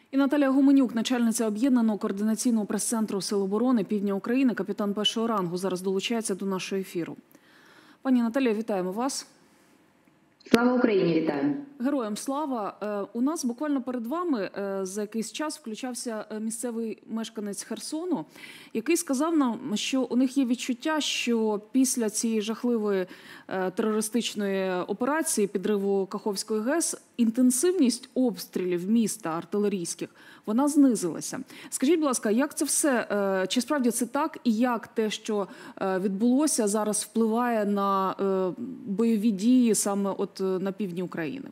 І Наталія Гуменюк, начальниця Об'єднаного координаційного прес-центру Сил оборони Півдня України, капітан першого рангу, зараз долучається до нашого ефіру. Пані Наталія, вітаємо вас. Слава Україні, вітаю. Героям слава. У нас буквально перед вами за якийсь час включався місцевий мешканець Херсону, який сказав нам, що у них є відчуття, що після цієї жахливої терористичної операції підриву Каховської ГЕС інтенсивність обстрілів міста артилерійських, вона знизилася. Скажіть, будь ласка, як це все, чи справді це так, і як те, що відбулося, зараз впливає на бойові дії саме от на півдні України?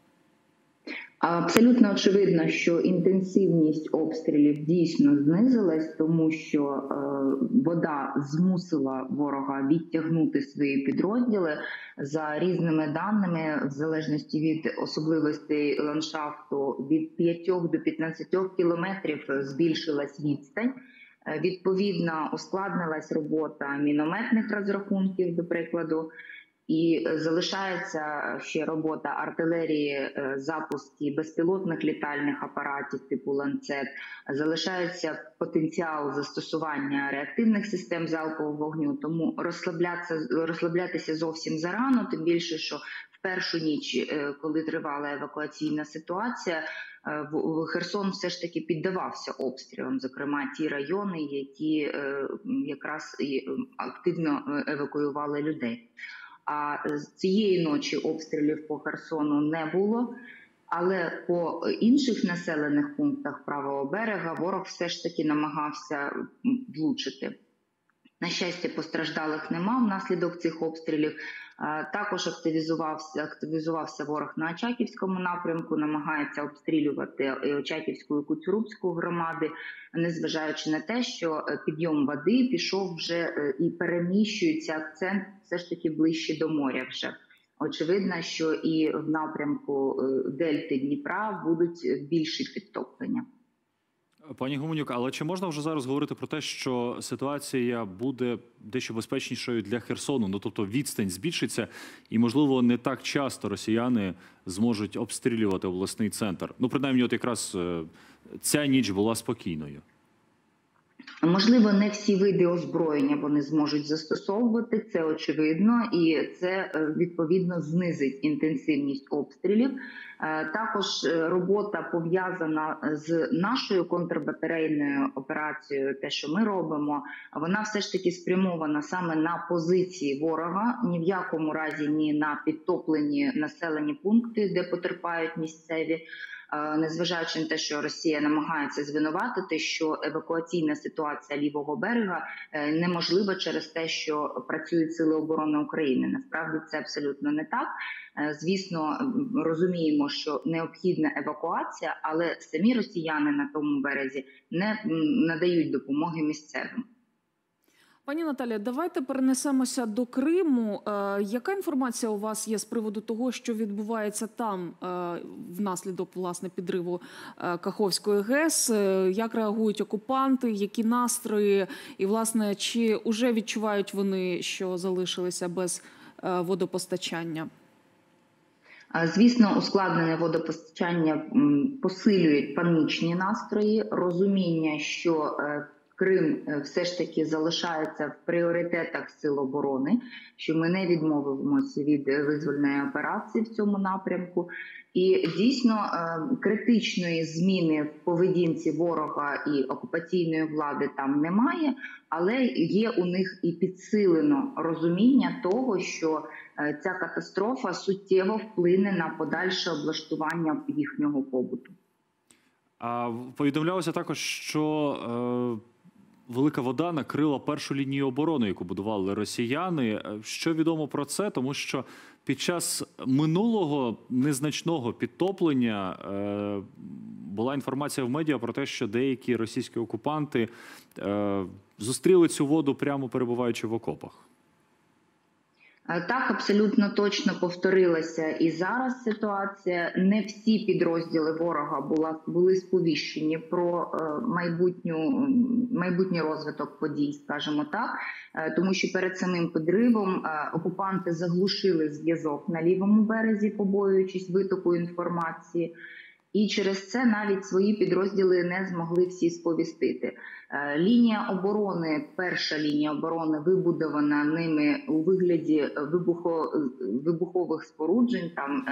Абсолютно очевидно, що інтенсивність обстрілів дійсно знизилась, тому що вода змусила ворога відтягнути свої підрозділи. За різними даними, в залежності від особливостей ландшафту, від 5 до 15 кілометрів збільшилась відстань. Відповідно, ускладнилась робота мінометних розрахунків, до прикладу. І залишається ще робота артилерії, запуски безпілотних літальних апаратів типу «Ланцет», залишається потенціал застосування реактивних систем залпового вогню, тому розслаблятися зовсім зарано, тим більше, що в першу ніч, коли тривала евакуаційна ситуація, Херсон все ж таки піддавався обстрілам, зокрема ті райони, які якраз активно евакуювали людей. А з цієї ночі обстрілів по Херсону не було, але по інших населених пунктах правого берега ворог все ж таки намагався влучити. На щастя, постраждалих нема внаслідок цих обстрілів. Також активізувався ворог на Очаківському напрямку, намагається обстрілювати Очаківську і Куцурубську громади, незважаючи на те, що підйом води пішов вже і переміщується акцент все ж таки ближче до моря вже. Очевидно, що і в напрямку дельти Дніпра будуть більші підтоплення. Пані Гуменюк, але чи можна вже зараз говорити про те, що ситуація буде дещо безпечнішою для Херсону? Ну, тобто відстань збільшиться і, можливо, не так часто росіяни зможуть обстрілювати обласний центр. Ну, принаймні, от якраз ця ніч була спокійною. Можливо, не всі види озброєння вони зможуть застосовувати, це очевидно, і це, відповідно, знизить інтенсивність обстрілів. Також робота пов'язана з нашою контрбатарейною операцією, те, що ми робимо, вона все ж таки спрямована саме на позиції ворога, ні в якому разі ні на підтоплені населені пункти, де потерпають місцеві. Незважаючи на те, що Росія намагається звинуватити, що евакуаційна ситуація лівого берега неможлива через те, що працюють Сили оборони України. Насправді це абсолютно не так. Звісно, розуміємо, що необхідна евакуація, але самі росіяни на тому березі не надають допомоги місцевим. Пані Наталія, давайте перенесемося до Криму. Яка інформація у вас є з приводу того, що відбувається там внаслідок, власне, підриву Каховської ГЕС? Як реагують окупанти, які настрої? І, власне, чи вже відчувають вони, що залишилися без водопостачання? Звісно, ускладнене водопостачання посилюють панічні настрої, розуміння, що Крим все ж таки залишається в пріоритетах Сил оборони, що ми не відмовимося від визвольної операції в цьому напрямку. І дійсно критичної зміни в поведінці ворога і окупаційної влади там немає, але є у них і підсилено розуміння того, що ця катастрофа суттєво вплине на подальше облаштування їхнього побуту. Повідомлялося також, що велика вода накрила першу лінію оборони, яку будували росіяни. Що відомо про це? Тому що під час минулого незначного підтоплення була інформація в медіа про те, що деякі російські окупанти зустріли цю воду прямо перебуваючи в окопах. Так, абсолютно точно повторилася і зараз ситуація. Не всі підрозділи ворога були сповіщені про майбутній розвиток подій, скажімо так, тому що перед самим підривом окупанти заглушили зв'язок на лівому березі, побоюючись витоку інформації. І через це навіть свої підрозділи не змогли всі сповістити. Лінія оборони, перша лінія оборони, вибудована ними у вигляді вибухових споруджень, там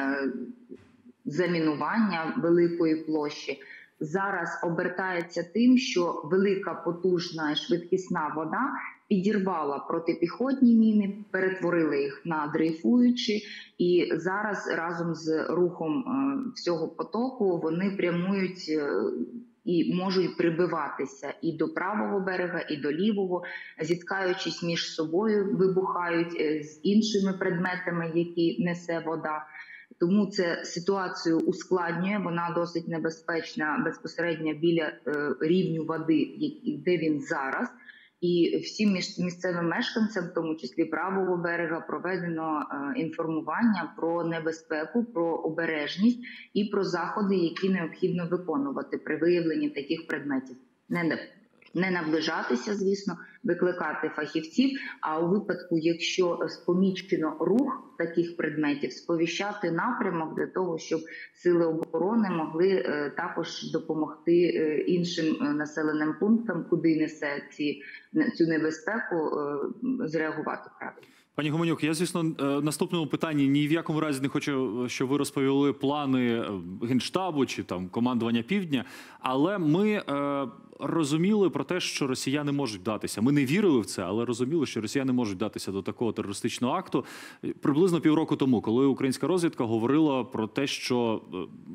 замінування великої площі, зараз обертається тим, що велика, потужна і швидкісна вода підірвала протипіхотні міни, перетворила їх на дрейфуючі, і зараз разом з рухом всього потоку вони прямують і можуть прибиватися і до правого берега, і до лівого, зіткаючись між собою, вибухають з іншими предметами, які несе вода. Тому це ситуацію ускладнює, вона досить небезпечна безпосередньо біля рівню води, де він зараз. І всім місцевим мешканцям, в тому числі правого берега, проведено інформування про небезпеку, про обережність і про заходи, які необхідно виконувати при виявленні таких предметів. Не наближатися, звісно, викликати фахівців, а у випадку, якщо помічено рух таких предметів, сповіщати напрямок для того, щоб сили оборони могли також допомогти іншим населеним пунктам, куди несе цю небезпеку, зреагувати правильно. Пані Гуменюк, я, звісно, наступному питанні ні в якому разі не хочу, щоб ви розповіли плани Генштабу чи там командування Півдня, але ми розуміли про те, що росіяни можуть вдатися. Ми не вірили в це, але розуміли, що росіяни можуть вдатися до такого терористичного акту. Приблизно півроку тому, коли українська розвідка говорила про те, що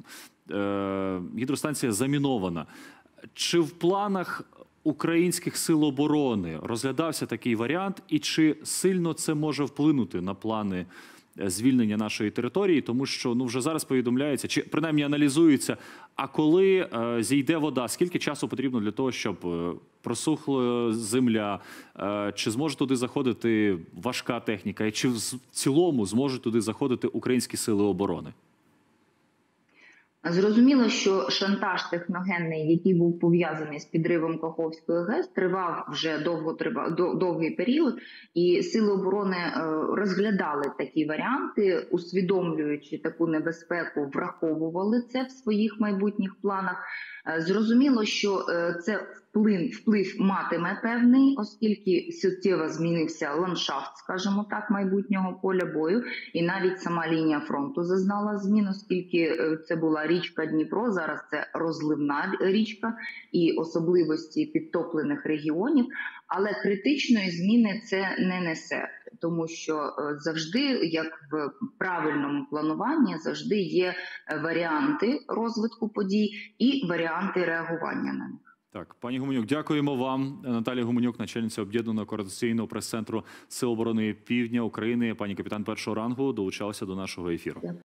гідростанція замінована. Чи в планах українських сил оборони розглядався такий варіант, і чи сильно це може вплинути на плани звільнення нашої території? Тому що вже зараз повідомляється, чи принаймні аналізується, а коли зійде вода, скільки часу потрібно для того, щоб просухла земля, чи зможе туди заходити важка техніка, і чи в цілому зможуть туди заходити українські сили оборони? Зрозуміло, що шантаж техногенний, який був пов'язаний з підривом Каховської ГЕС, тривав вже довгий період, і сили оборони розглядали такі варіанти, усвідомлюючи таку небезпеку, враховували це в своїх майбутніх планах. Зрозуміло, що це вплив матиме певний, оскільки суттєво змінився ландшафт, скажімо так, майбутнього поля бою, і навіть сама лінія фронту зазнала змін, оскільки це була річка Дніпро, зараз це розливна річка і особливості підтоплених регіонів, але критичної зміни це не несе, тому що завжди, як в правильному плануванні, завжди є варіанти розвитку подій і варіанти реагування на них. Так, пані Гуменюк, дякуємо вам. Наталія Гуменюк, начальниця Об'єднаного координаційного прес-центру Сил оборони Півдня України, пані капітан першого рангу, долучалася до нашого ефіру.